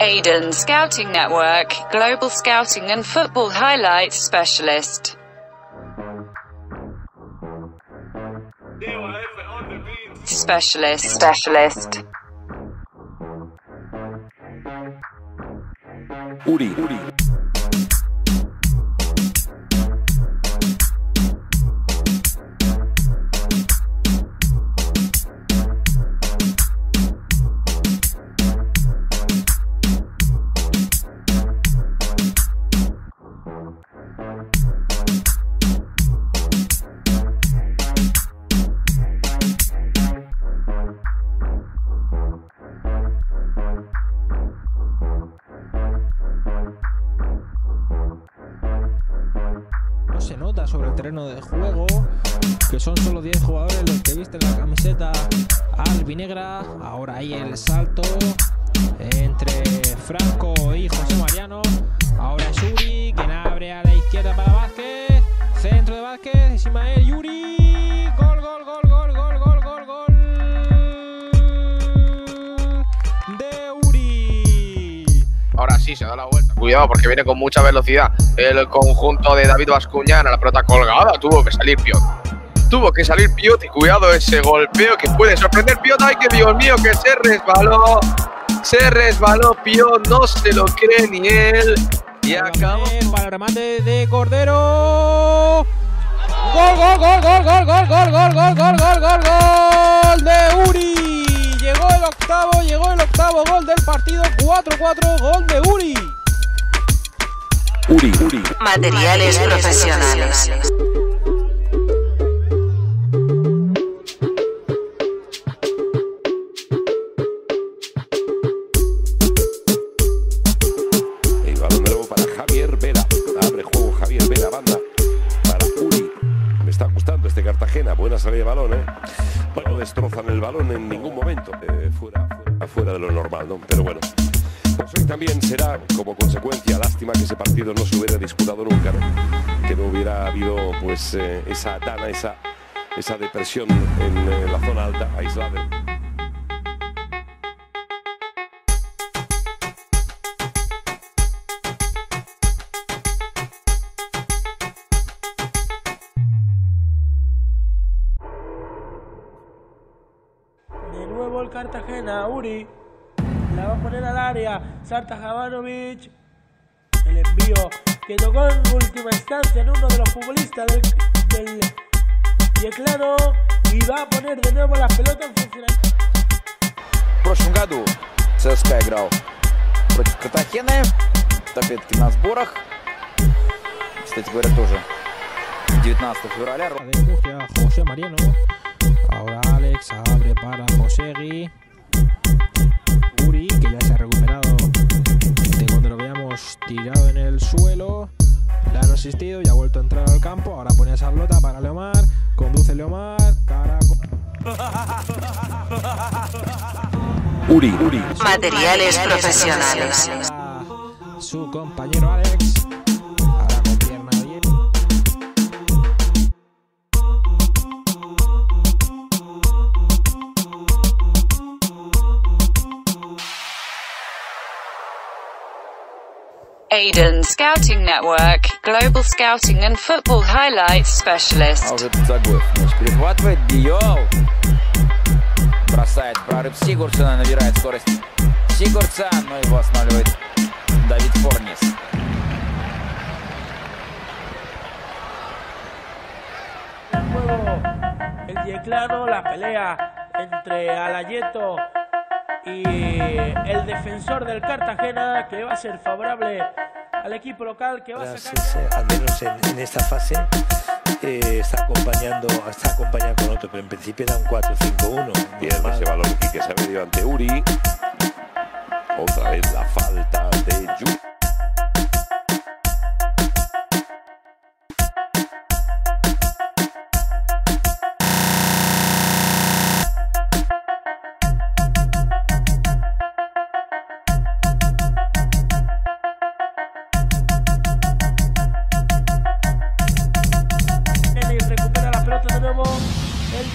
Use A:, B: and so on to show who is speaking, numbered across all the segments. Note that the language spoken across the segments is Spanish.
A: Aiden Scouting Network, Global Scouting and Football Highlights Specialist. Specialist.
B: Uri.
C: Se nota sobre el terreno de juego que son solo 10 jugadores los que visten la camiseta albinegra. Ahora hay el salto entre Franco y José Mariano. Ahora es Uri quien abre a la izquierda para Vázquez. Centro de Vázquez, Ismael Yuri. Gol de Uri.
D: Ahora sí, se da la vuelta. Cuidado porque viene con mucha velocidad el conjunto de David Bascuñán. A la pelota colgada tuvo que salir Piot. Y cuidado ese golpeo que puede sorprender Piot. ¡Ay, que Dios mío, que se resbaló! Se resbaló Piot, no se lo cree ni él. Y acabó.
C: Para el remate de Cordero. Gol de Uri. Llegó el octavo gol del partido. 4-4, gol de Uri.
A: Materiales profesionales.
B: El balón de nuevo para Javier Vera. Abre juego Javier Vera, banda para Uri. Me está gustando este Cartagena. Buena salida de balón, ¿eh? Bueno, no destrozan el balón en ningún momento. Fuera de lo normal, ¿no? Pero bueno. Pues hoy también será, como consecuencia, lástima que ese partido no se hubiera disputado nunca, ¿no? Que no hubiera habido, pues, esa dana, esa depresión en la zona alta, aislada.
E: De nuevo el Cartagena, Uri. La va a poner al área, Sarta Jovanovic. El envío que tocó en última instancia en uno de los futbolistas del Yeclano. Y va a poner de nuevo la pelota en funcionamiento.
F: В прошлом году ЦСКА играл против Картахены. Опять-таки на сборах. Кстати говоря, тоже 19 февраля.
C: José Mariano. Ahora Alex abre para Josegui. Uri, que ya se ha recuperado de cuando lo veíamos tirado en el suelo. Le han asistido y ha vuelto a entrar al campo. Ahora pone esa pelota para Leomar. Conduce Leomar.
B: Uri.
A: Materiales profesionales.
C: Su compañero Alex. Ahora con pierna bien.
A: Aiden Scouting Network, Global Scouting and Football Highlights Specialist.
F: А уже Цагоев перехватывает. Диол. Бросает прорыв Сигурдсона, набирает скорость Сигурдсон, но его останавливает Давид Форнис.
E: El Yeclano, la pelea entre Alayeto y el defensor del Cartagena, que va a ser favorable al equipo local, que va a sacar...
G: Al menos en esta fase está acompañando con otro, pero en principio era un 4-5-1.
B: Pierde ese balón que se ha metido ante Uri. Otra vez la falta de Yuri.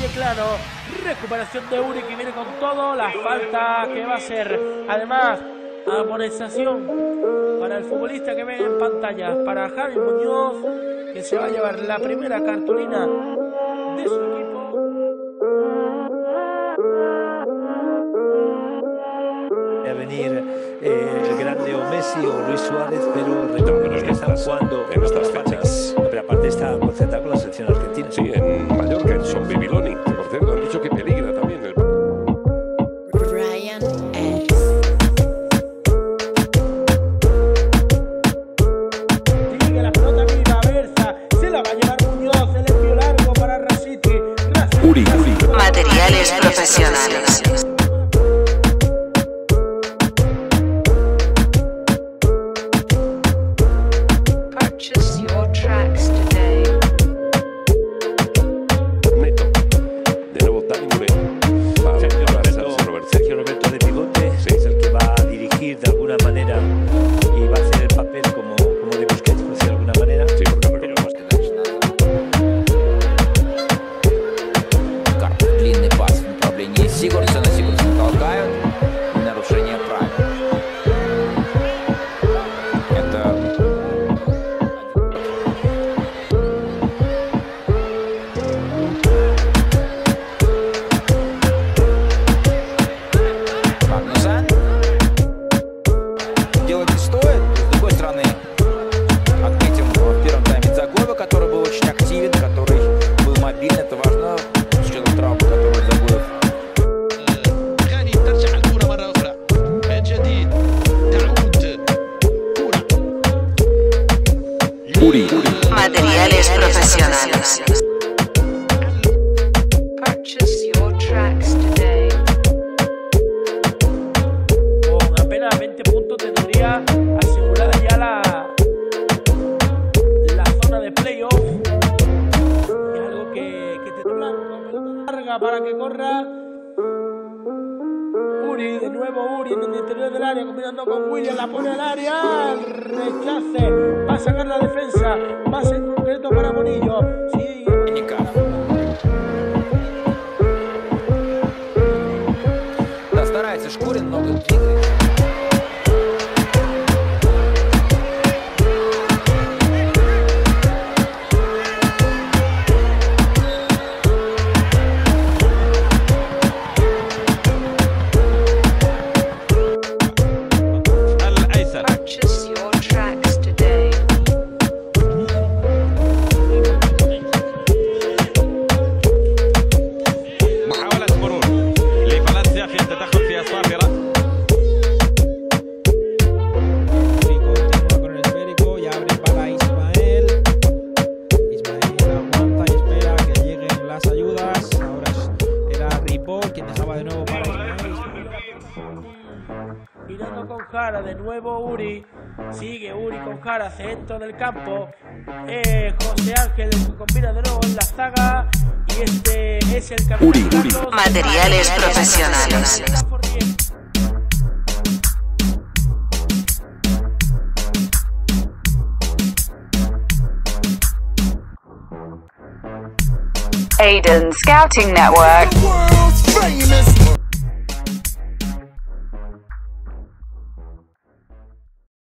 E: Recuperación de Uri, que viene con todo. La falta que va a ser además Amonestación para el futbolista que ven en pantalla, para Javi Muñoz, que se va a llevar la primera cartulina de su equipo.
G: A venir el gran Leo Messi o Luis Suárez, pero recordemos que están jugando
B: en estas fechas.
G: Pero aparte está concentrado con la selección argentina.
B: Sí, en Mallorca, en Son Bibiloni. Por cierto, han dicho que peligra también el...
H: Ryan S.
E: Sigue la pelota viva, Berza, se la va a llevar Muñoz, el envío largo para Rasiti.
B: Uri.
A: Materiales profesionales. Purchase your tracks today.
B: Neto. De nuevo, Dani Moreno.
G: Sergio Roberto de pivote es el que va a dirigir de alguna manera y va a hacer el papel como de Busquets, por decirlo de alguna manera.
B: Sí,
G: Pero
F: Длинный пас в направлении Сигурдсона. Сигурдсон толкают. Нарушение правил. Это... Магнусон. Делать не стоит. С другой стороны, отметим в первом тайме Дзагоева, который был очень активен, который был мобилен. Это важно, с учетом травмы, которую Дзагоев.
I: غاني ترجع الكرة مرة أخرى من جديد تعود كرة
A: Materiales profesionales. Purchase your tracks today.
E: Con apenas 20 puntos tendría asegurada ya la zona de playoff. Es algo que tendrá una pelota larga para que corra. Uri, de nuevo Uri en el interior del área, combinando con William, la pone al área, rechace, va a sacar la defensa, más en concreto para Bonillo. Sigue.
F: Да, старается Шкурин, много двигает.
I: الأيسر
A: Purchase your tracks today.
I: محاولة مرور لفالنسيا في التدخل في الصافرة.
C: Continúa con el esférico y abre para Ismael. Ismael aguanta y espera que lleguen las ayudas. Ahora era Ripoll quien dejaba de nuevo para Ismael.
E: Mirando con Jara, de nuevo Uri. Sigue Uri con Jara, centro del campo. José Ángel combina de nuevo en la zaga. Y este es el capitán Carlos.
A: Materiales profesionales. Aiden Scouting Network.
J: World's famous